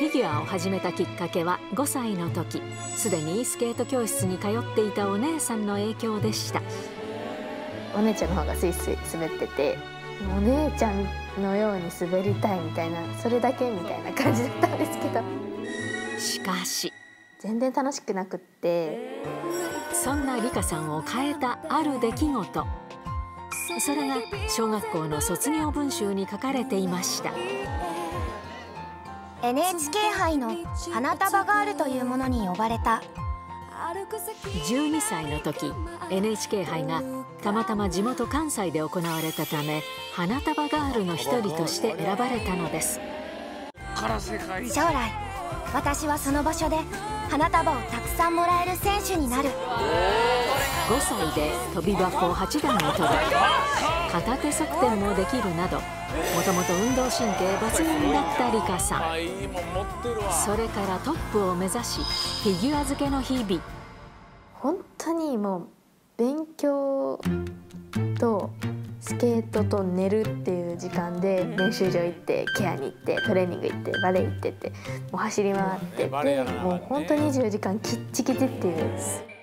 フィギュアを始めたきっかけは5歳の時、すでにスケート教室に通っていたお姉さんの影響でした。 お姉ちゃんの方がスイスイ滑ってて、お姉ちゃんのように滑りたいみたいな、それだけみたいな感じだったんですけど、 しかし全然楽しくなくって。 そんな梨花さんを変えたある出来事、それが小学校の卒業文集に書かれていました。 NHK 杯の花束ガールというものに呼ばれた。 12歳の時、 NHK 杯がたまたま地元関西で行われたため、花束ガールの一人として選ばれたのです。 将来私はその場所で花束をたくさんもらえる選手になる。 5歳で跳び箱8段を跳び、片手側転もできるなど、もともと運動神経抜群だった梨花さん。それからトップを目指し、フィギュア漬けの日々。 本当にもう勉強とスケートと寝るっていう時間で練習場行って、ケアに行って、トレーニング行って、バレエ行ってって、もう走り回ってて、もう本当に24時間きっちきちっていう。